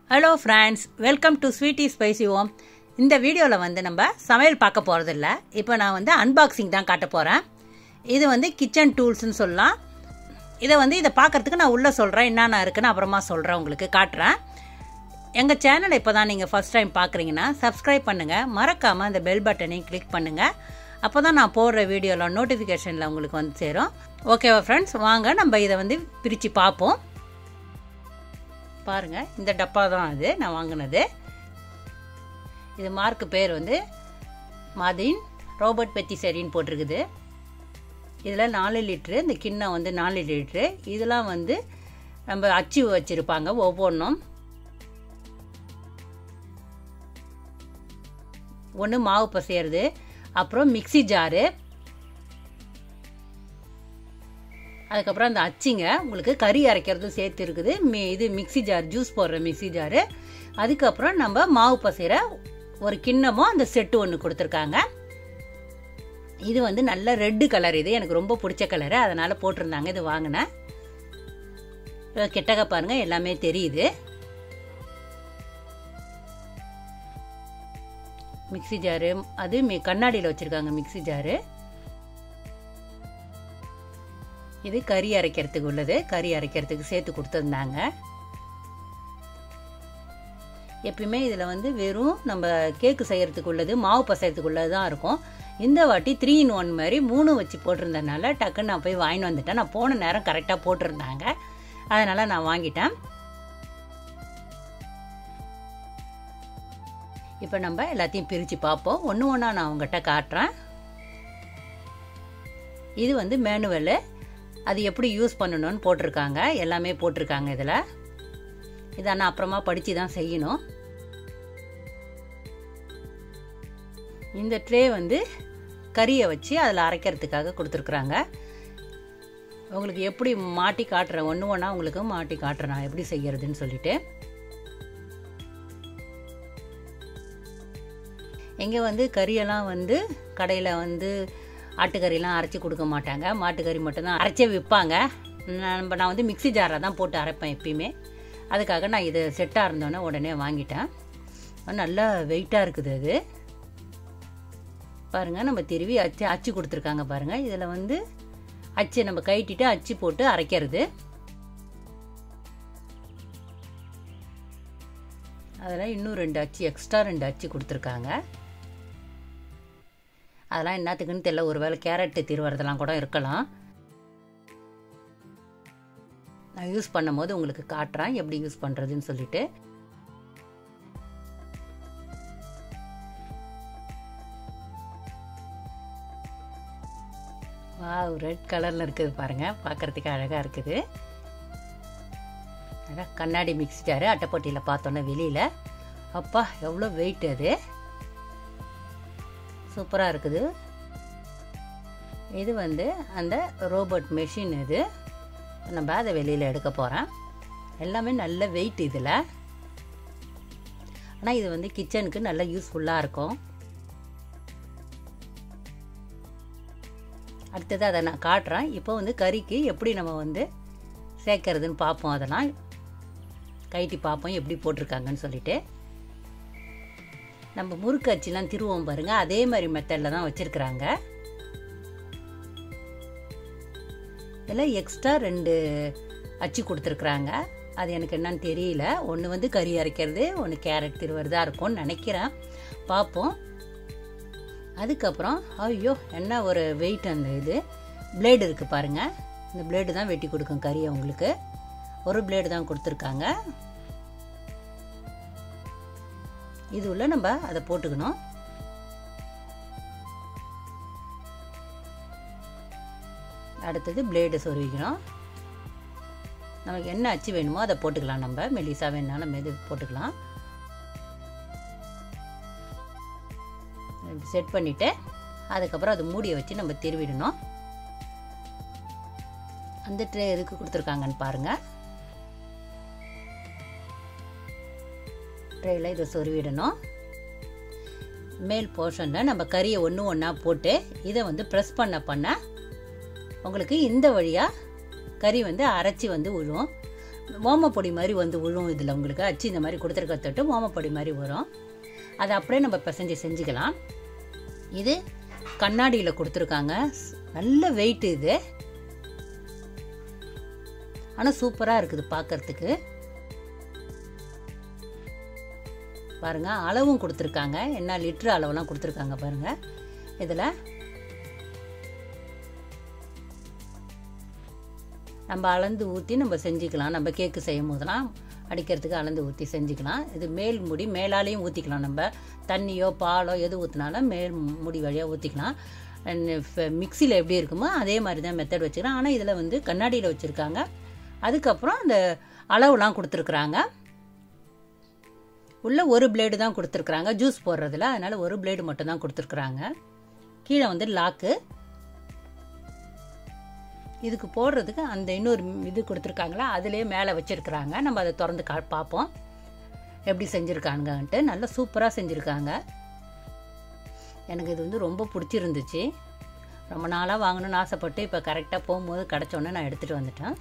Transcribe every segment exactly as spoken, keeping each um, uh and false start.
Hello friends, welcome to Sweety Spicy Home. இந்த வீடியோவில் வந்து நம்ம சமையல் பார்க்க போகிறதில்ல. இப்போ நான் வந்து அன்பாக்சிங் தான் காட்ட போகிறேன். இது வந்து கிச்சன் டூல்ஸ்ன்னு சொல்லலாம். இதை வந்து இதை பார்க்குறதுக்கு நான் உள்ளே சொல்கிறேன், என்னென்ன இருக்குன்னு அப்புறமா சொல்கிறேன், உங்களுக்கு காட்டுறேன். எங்கள் சேனலை இப்போ தான் நீங்கள் ஃபஸ்ட் டைம் பார்க்குறீங்கன்னா சப்ஸ்கிரைப் பண்ணுங்கள், மறக்காமல் அந்த பெல் பட்டனையும் கிளிக் பண்ணுங்கள். அப்போ தான் நான் போடுற வீடியோவில் நோட்டிஃபிகேஷனில் உங்களுக்கு வந்து சேரும். ஓகேவா ஃப்ரெண்ட்ஸ், வாங்க நம்ம இதை வந்து பிரித்து பார்ப்போம். பாருங்கள், இந்த டப்பா தான் அது நான் வாங்கினது. இது மார்க்கு பேர் வந்து மாதின் ரோபர்ட் பெத்திசரின்னு போட்டிருக்குது. இதில் நாலு லிட்ரு, இந்த கிண்ணம் வந்து நாலு லிட்ரு. இதெல்லாம் வந்து நம்ம அச்சு வச்சுருப்பாங்க ஒவ்வொன்றும். ஒன்று மாவு பசையிறது, அப்புறம் மிக்சி ஜாரு, அதுக்கப்புறம் அந்த அச்சிங்க உங்களுக்கு கறி அரைக்கிறதும் சேர்த்து இருக்குது. மி இது மிக்சி ஜார், ஜூஸ் போடுற மிக்சி ஜாரு. அதுக்கப்புறம் நம்ம மாவு பசைகிற ஒரு கிண்ணமும் அந்த செட்டு ஒன்று கொடுத்துருக்காங்க. இது வந்து நல்ல ரெட்டு கலர், இது எனக்கு ரொம்ப பிடிச்ச கலரு, அதனால் போட்டிருந்தாங்க, இது வாங்கினேன். கிட்டக்க பாருங்கள், எல்லாமே தெரியுது. மிக்சி ஜாரு அது கண்ணாடியில் வச்சுருக்காங்க மிக்சி ஜாரு. இது கறி அரைக்கிறதுக்கு உள்ளது, கறி அரைக்கிறதுக்கு சேர்த்து கொடுத்துருந்தாங்க. எப்பயுமே இதில் வந்து வெறும் நம்ம கேக்கு செய்கிறதுக்கு உள்ளது, மாவு பசைறதுக்கு உள்ளது தான் இருக்கும். இந்த வாட்டி த்ரீ இன் ஒன் மாதிரி மூணு வச்சு போட்டிருந்ததுனால டக்குன்னு நான் போய் வாங்கிட்டு வந்துட்டேன். நான் போன நேரம் கரெக்டாக போட்டிருந்தாங்க, அதனால் நான் வாங்கிட்டேன். இப்போ நம்ம எல்லாத்தையும் பிரித்து பார்ப்போம். ஒன்று ஒன்றா நான் உங்கள்கிட்ட காட்டுறேன். இது வந்து மேனுவலு, அது எப்படி யூஸ் பண்ணணும்னு போட்டிருக்காங்க, எல்லாமே போட்டிருக்காங்க இதில். இதை நான் அப்புறமா படித்து தான் செய்யணும். இந்த ட்ரே வந்து கறியை வச்சு அதில் அரைக்கிறதுக்காக கொடுத்துருக்குறாங்க. உங்களுக்கு எப்படி மாட்டி காட்டுறேன், ஒன்று ஒன்றா உங்களுக்கு மாட்டி காட்டுறேன் நான் எப்படி செய்யறதுன்னு சொல்லிட்டு. இங்கே வந்து கறியெல்லாம் வந்து கடையில் வந்து ஆட்டுக்கறிலாம் அரைச்சி கொடுக்க மாட்டாங்க, மாட்டுக்கறி மட்டும்தான் அரைச்சே விற்பாங்க. நம்ம நான் வந்து மிக்சி ஜாரில் தான் போட்டு அரைப்பேன் எப்பயுமே. அதுக்காக நான் இது செட்டாக இருந்தோன்னே உடனே வாங்கிட்டேன். நல்லா வெயிட்டாக இருக்குது அது. பாருங்கள், நம்ம திருவி அச்சு அச்சு கொடுத்துருக்காங்க பாருங்கள். இதில் வந்து அச்சு நம்ம கட்டிட்டு அச்சு போட்டு அரைக்கிறது. அதில் இன்னும் ரெண்டு அச்சு, எக்ஸ்ட்ரா ரெண்டு அச்சு கொடுத்துருக்காங்க. அதெல்லாம் என்னத்துக்குன்னு தெரியல, ஒரு வேளை கேரட்டு திருவறதெல்லாம் கூட இருக்கலாம். நான் யூஸ் பண்ணும் போது உங்களுக்கு காட்டுறேன் எப்படி யூஸ் பண்ணுறதுன்னு சொல்லிட்டு. வாவ், ரெட் கலரில் இருக்குது பாருங்கள், பார்க்குறதுக்கு அழகாக இருக்குது. அதான் கண்ணாடி மிக்ஸி ஜாரு, அட்டைப்பட்டியில் பார்த்தோன்னே வெளியில். அப்பா எவ்வளோ வெயிட் அது, சூப்பராக இருக்குது. இது வந்து அந்த ரோபோட் மெஷின். இது நம்ம அதை வெளியில் எடுக்க போகிறேன். எல்லாமே நல்ல வெயிட் இதில். ஆனால் இது வந்து கிச்சனுக்கு நல்ல யூஸ்ஃபுல்லாக இருக்கும். அடுத்தது அதை நான் காட்டுறேன். இப்போ வந்து கறிக்கு எப்படி நம்ம வந்து சேர்க்கறதுன்னு பார்ப்போம். அதெல்லாம் கைட்டி பார்ப்போம் எப்படி போட்டிருக்காங்கன்னு சொல்லிட்டு. நம்ம முறுக்கு அச்சுலாம் திருவோம் பாருங்கள், அதே மாதிரி மெத்தடில் தான் வச்சுருக்குறாங்க. இதில் எக்ஸ்ட்ரா ரெண்டு அச்சு கொடுத்துருக்குறாங்க. அது எனக்கு என்னன்னு தெரியல. ஒன்று வந்து கறி அரைக்கிறது, ஒன்று கேரட் திருவறதா இருக்கும்னு நினைக்கிறேன், பார்ப்போம். அதுக்கப்புறம் ஐயோ என்ன ஒரு வெயிட். அந்த இது பிளேடு இருக்குது பாருங்கள், இந்த பிளேடு தான் வெட்டி கொடுக்கும் கறியை. உங்களுக்கு ஒரு பிளேடு தான் கொடுத்துருக்காங்க. இது உள்ள நம்ம அதை போட்டுக்கணும். அடுத்தது பிளேடு சொருவிக்கணும். நமக்கு என்ன அச்சு வேணுமோ அதை போட்டுக்கலாம். நம்ம மெலிசா வேணாலும் மெது போட்டுக்கலாம். செட் பண்ணிவிட்டு அதுக்கப்புறம் அது மூடியை வச்சு நம்ம திருவிடணும். அந்த ட்ரே எதுக்கு கொடுத்துருக்காங்கன்னு பாருங்கள். ட்ரேயில் இதை சொருவிடணும். மேல் போர்ஷனில் நம்ம கறியை ஒன்று ஒன்றா போட்டு இதை வந்து ப்ரெஸ் பண்ண பண்ண உங்களுக்கு இந்த வழியாக கறி வந்து அரைச்சி வந்து விழும். ஓமப்பொடி மாதிரி வந்து விழும். இதில் உங்களுக்கு அச்சு இந்த மாதிரி கொடுத்துருக்க தொட்டு ஓமப்பொடி மாதிரி வரும். அதை அப்படியே நம்ம பிசைஞ்சு செஞ்சுக்கலாம். இது கண்ணாடியில் கொடுத்துருக்காங்க. நல்ல வெயிட் இது, ஆனால் சூப்பராக இருக்குது பார்க்கறதுக்கு. பாருங்க, அளவும் கொடுத்துருக்காங்க. என்ன லிட்டர் அளவெல்லாம் கொடுத்துருக்காங்க பாருங்க. இதில் நம்ம அளந்து ஊற்றி நம்ம செஞ்சுக்கலாம். நம்ம கேக்கு செய்யும் போதெல்லாம் அடிக்கிறதுக்கு அளந்து ஊற்றி செஞ்சுக்கலாம். இது மேல் முடி மேலாலேயும் ஊற்றிக்கலாம். நம்ம தண்ணியோ பாலோ எது ஊற்றினாலும் மேல் முடி வழியாக ஊற்றிக்கலாம். மிக்சியில் எப்படி இருக்குமோ அதே மாதிரி தான் மெத்தட் வச்சுக்கலாம். ஆனால் இதில் வந்து கண்ணாடியில் வச்சுருக்காங்க. அதுக்கப்புறம் அந்த அளவுலாம் கொடுத்துருக்குறாங்க. உள்ள ஒரு பிளேடு தான் கொடுத்துருக்குறாங்க ஜூஸ் போடுறதுல, அதனால் ஒரு பிளேடு மட்டும் தான் கொடுத்துருக்குறாங்க. கீழே வந்து லாக்கு. இதுக்கு போடுறதுக்கு அந்த இன்னொரு இது கொடுத்துருக்காங்களா, அதுலேயே மேலே வச்சுருக்குறாங்க. நம்ம அதை திறந்து கா பார்ப்போம் எப்படி செஞ்சுருக்காங்கன்ட்டு. நல்லா சூப்பராக செஞ்சுருக்காங்க. எனக்கு இது வந்து ரொம்ப பிடிச்சிருந்துச்சு. ரொம்ப நாளாக வாங்கணும்னு ஆசைப்பட்டு இப்போ கரெக்டாக போகும்போது கிடச்சோன்னே நான் எடுத்துகிட்டு வந்துட்டேன்.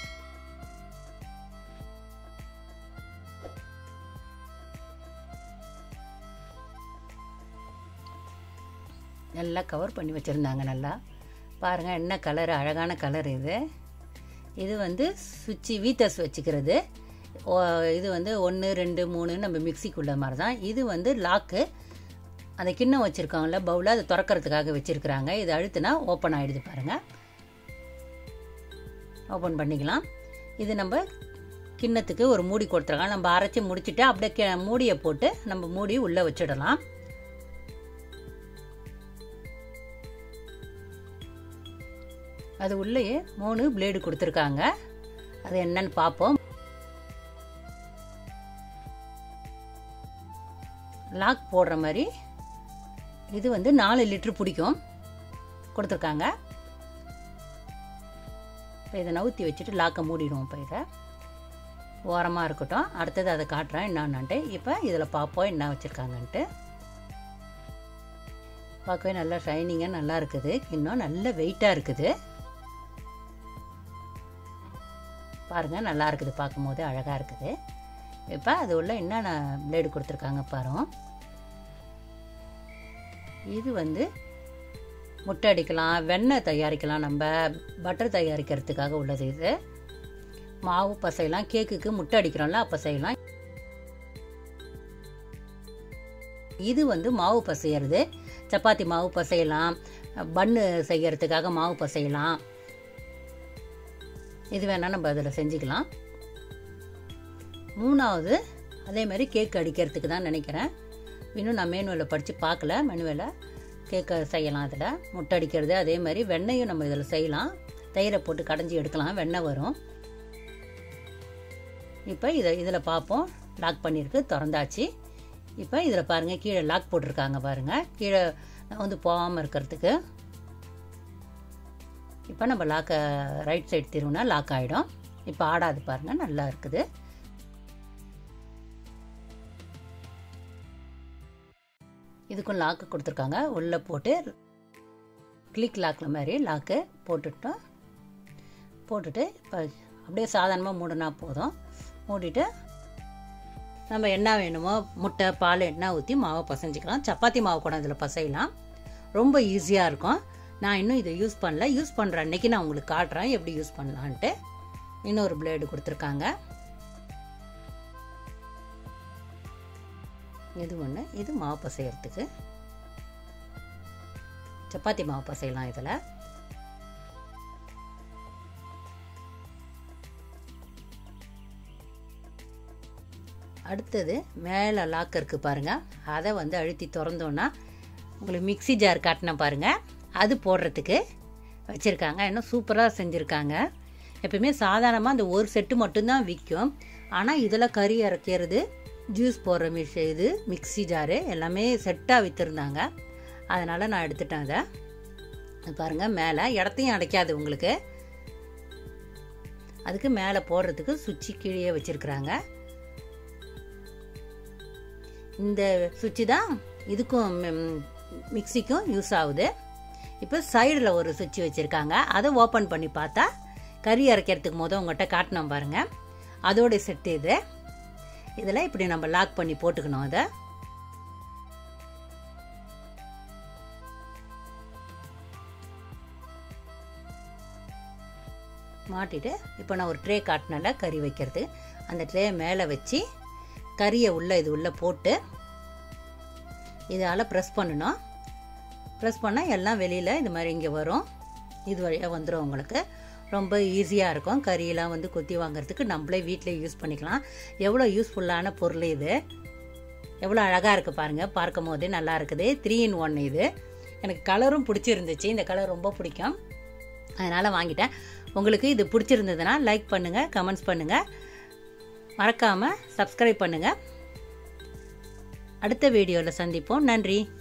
நல்லா கவர் பண்ணி வச்சுருந்தாங்க. நல்லா பாருங்கள், என்ன கலர், அழகான கலர் இது. இது வந்து சுவிட்சு வீட்டர்ஸ் வச்சுக்கிறது. இது வந்து ஒன்று ரெண்டு மூணு நம்ம மிக்சிக்குள்ள மாதிரி தான். இது வந்து லாக்கு. அந்த கிண்ணம் வச்சுருக்காங்கல்ல பவுலில், அதை திறக்கிறதுக்காக வச்சுருக்குறாங்க. இது அழுத்துனா ஓப்பன் ஆகிடுது பாருங்கள். ஓப்பன் பண்ணிக்கலாம். இது நம்ம கிண்ணத்துக்கு ஒரு மூடி கொடுத்துருக்காங்க. நம்ம அரைச்சி முடிச்சுட்டு அப்படியே மூடியை போட்டு நம்ம மூடி உள்ளே வச்சிடலாம். அது உள்ளேயே மூணு பிளேடு கொடுத்துருக்காங்க. அது என்னன்னு பார்ப்போம். லாக் போடுற மாதிரி இது வந்து நாலு லிட்டர் பிடிக்கும் கொடுத்துருக்காங்க. இப்போ இதை நவுத்தி வச்சுட்டு லாக்கை மூடிடுவோம். இப்போ இதை ஓரமாக இருக்கட்டும். அடுத்தது அதை காட்டுறேன் என்னான்ட்டு. இப்போ இதில் பார்ப்போம் என்ன வச்சுருக்காங்கன்ட்டு. பார்க்கவே நல்லா ஷைனிங்காக நல்லா இருக்குது. இன்னும் நல்ல வெயிட்டாக இருக்குது பாருங்கள். நல்லா இருக்குது, பார்க்கும் போது அழகாக இருக்குது. இப்போ அது உள்ள என்னென்ன பிளேடு கொடுத்துருக்காங்க பாருங்க. இது வந்து முட்டை அடிக்கலாம், வெண்ணெய் தயாரிக்கலாம், நம்ம பட்டர் தயாரிக்கிறதுக்காக உள்ளது. இது மாவு பசையெல்லாம், கேக்குக்கு முட்டை அடிக்கிறோம்ல அப்போ செய்யலாம். இது வந்து மாவு பசையிறது. சப்பாத்தி மாவு பசையலாம், பன்னு செய்யறதுக்காக மாவு பசையலாம். இது வேணால் நம்ம அதில் செஞ்சுக்கலாம். மூணாவது அதே மாதிரி கேக் அடிக்கிறதுக்கு தான் நினைக்கிறேன். இன்னும் நான் மேனுவலில் படித்து பார்க்கல. மேனுவலில் கேக்கை செய்யலாம். அதில் முட்டை அடிக்கிறது, அதே மாதிரி வெண்ணையும் நம்ம இதில் செய்யலாம். தயிரை போட்டு கடைஞ்சி எடுக்கலாம், வெண்ணெய் வரும். இப்போ இதை இதில் பார்ப்போம். லாக் பண்ணியிருக்கு, திறந்தாச்சு. இப்போ இதில் பாருங்கள், கீழே லாக் போட்டிருக்காங்க பாருங்கள். கீழே வந்து போகாமல் இருக்கிறதுக்கு. இப்போ நம்ம லாக்கை ரைட் சைடு திரும்பினா லாக் ஆகிடும். இப்போ ஆடாது பாருங்கள், நல்லா இருக்குது. இதுக்கும் லாக்கு கொடுத்துருக்காங்க. உள்ளே போட்டு கிளிக் லாக்கில் மாதிரி லாக்கு போட்டுட்டோம். போட்டுட்டு இப்போ அப்படியே சாதாரணமாக மூடினா போதும். மூடிட்டு நம்ம என்ன வேணுமோ முட்டை பால் எண்ணெய் ஊற்றி மாவை பசைஞ்சிக்கலாம். சப்பாத்தி மாவு கூட அதில் பசையலாம். ரொம்ப ஈஸியாக இருக்கும். நான் இன்னும் இதை யூஸ் பண்ணல. யூஸ் பண்ணுற அன்னைக்கு நான் உங்களுக்கு காட்டுறேன் எப்படி யூஸ் பண்ணலான்ட்டு. இன்னொரு பிளேடு கொடுத்துருக்காங்க. இது ஒன்று. இது மாவு பசையறதுக்கு, சப்பாத்தி மாவு பசையலாம் இதில். அடுத்தது மேலே லாக் இருக்குது பாருங்கள். அதை வந்து அழுத்தி திறந்தோன்னா உங்களுக்கு மிக்சி ஜார் காட்டினேன் பாருங்கள், அது போடுறதுக்கு வச்சுருக்காங்க. இன்னும் சூப்பராக செஞ்சுருக்காங்க. எப்பயுமே சாதாரணமாக அந்த ஒரு செட்டு மட்டும்தான் விற்கும். ஆனால் இதில் கறி இறக்கிறது, ஜூஸ் போடுற மிஷ் இது மிக்சி ஜாரு எல்லாமே செட்டாக விற்றுருந்தாங்க. அதனால் நான் எடுத்துட்டேன். அதை பாருங்கள், மேலே இடத்தையும் அடைக்காது உங்களுக்கு. அதுக்கு மேலே போடுறதுக்கு சுவிட்சு கீழே வச்சுருக்குறாங்க. இந்த சுவிட்சு தான் இதுக்கும் மிக்சிக்கும் யூஸ் ஆகுது. இப்போ சைடில் ஒரு சுவிட்சு வச்சுருக்காங்க. அதை ஓப்பன் பண்ணி பார்த்தா கறி அரைக்கிறதுக்கு மொதல் உங்கள்கிட்ட காட்டினோம் பாருங்கள், அதோடைய செட்டு இது. இதில் இப்படி நம்ம லாக் பண்ணி போட்டுக்கணும். அதை மாட்டிட்டு இப்போ நான் ஒரு ட்ரே காட்டினால கறி வைக்கிறது, அந்த ட்ரே மேலே வச்சு கறியை உள்ளே இது உள்ளே போட்டு இதால் ப்ரெஸ் பண்ணணும். ப்ரெஸ் பண்ணால் எல்லாம் வெளியில் இது மாதிரி இங்கே வரும். இது வழியாக வந்துடும். உங்களுக்கு ரொம்ப ஈஸியாக இருக்கும். கறியெல்லாம் வந்து கொத்தி வாங்குறதுக்கு நம்மளே வீட்டிலே யூஸ் பண்ணிக்கலாம். எவ்வளோ யூஸ்ஃபுல்லான பொருள் இது, எவ்வளோ அழகாக இருக்குது பாருங்கள். பார்க்கும் போது நல்லா இருக்குது. த்ரீ இன் ஒன் இது. எனக்கு கலரும் பிடிச்சிருந்துச்சு. இந்த கலர் ரொம்ப பிடிக்கும், அதனால் வாங்கிட்டேன். உங்களுக்கு இது பிடிச்சிருந்ததுன்னா லைக் பண்ணுங்கள், கமெண்ட்ஸ் பண்ணுங்கள், மறக்காமல் சப்ஸ்கிரைப் பண்ணுங்கள். அடுத்த வீடியோவில் சந்திப்போம். நன்றி.